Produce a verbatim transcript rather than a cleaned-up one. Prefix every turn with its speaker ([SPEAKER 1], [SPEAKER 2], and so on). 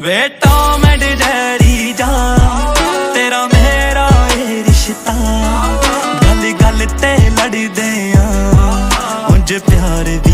[SPEAKER 1] way Tom and Jerry जा तेरा मेरा ये रिश्ता, गल गल ते लड़दे आ उंज प्यार भी